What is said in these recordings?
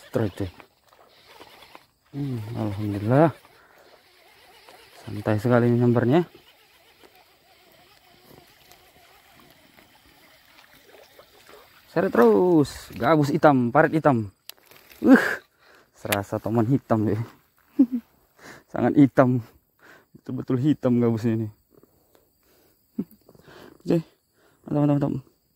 strike coy. Alhamdulillah. Santai sekali nyambarnya. Seret terus, gabus hitam, paret hitam. Serasa toman hitam ya. Sangat hitam. Betul-betul hitam gabusnya ini. Oke, mantap.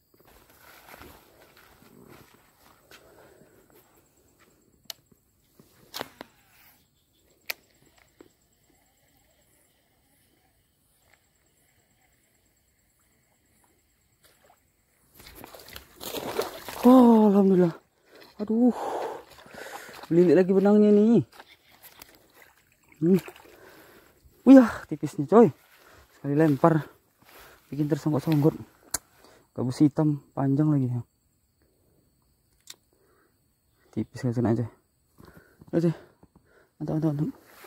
Oh, alhamdulillah. Aduh, lilit lagi benangnya nih. Wih, tipisnya coy. Sekali lempar, bikin tersonggok-songgok. Gabus hitam panjang lagi ya. Tipis kena aja. Mantap.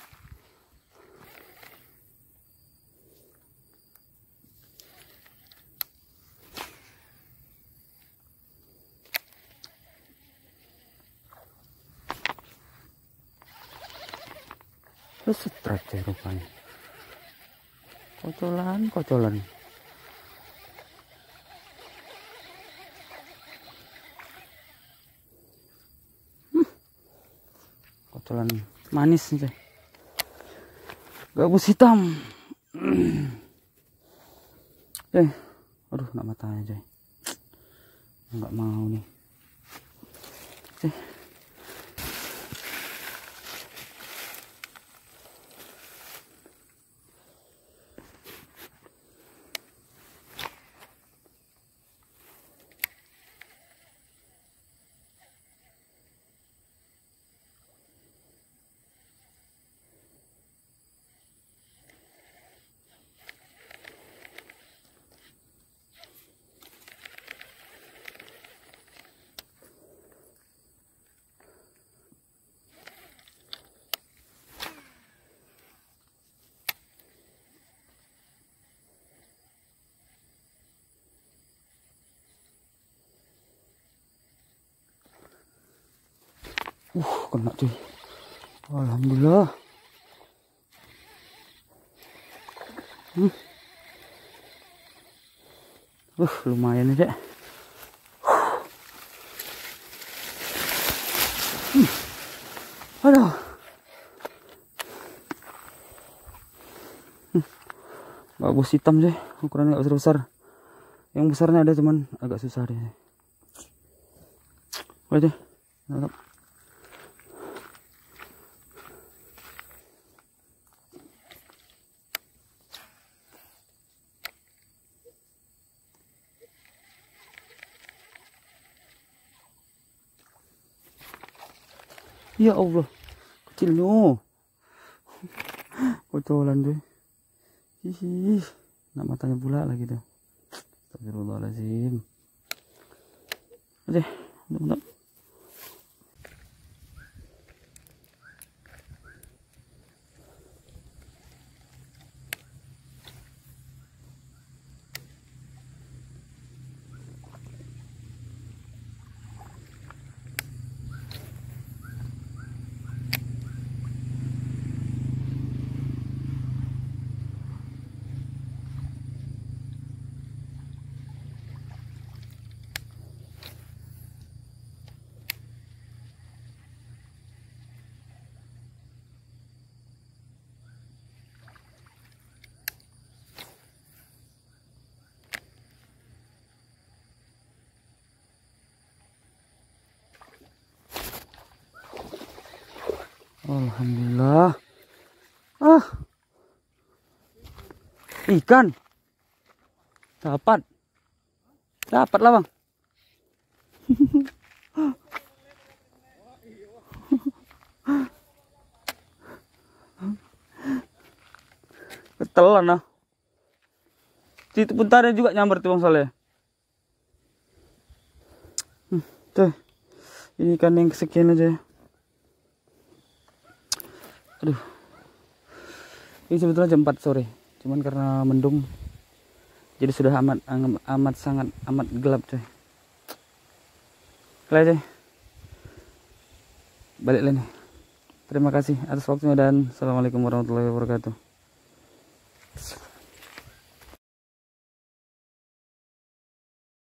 Terus strike rupanya. Kocolan. Kocolan manis nih. Gabus hitam. Aduh, nak matanya coy. Nggak mau nih. Kena cuy. Alhamdulillah. Lumayan aja. Aduh. Gabus hitam sih, ukurannya gak besar. Yang besarnya ada, cuman agak susah deh. Oke deh. Ya Allah, kecilnya. Kocolan deh. Nak matanya pula lagi tuh. Astagfirullahaladzim. Oke, mantap. Alhamdulillah. Ikan. Dapat lah bang. Ketelan lah. Itu bentarnya juga nyamber tuh bang Saleh. Tuh. Ini ikan yang kesekian aja ya. Aduh, ini sebetulnya jam 4 sore, cuman karena mendung, jadi sudah amat gelap coy. Kelihatan coy. balik lagi. Terima kasih atas waktunya dan assalamualaikum warahmatullahi wabarakatuh.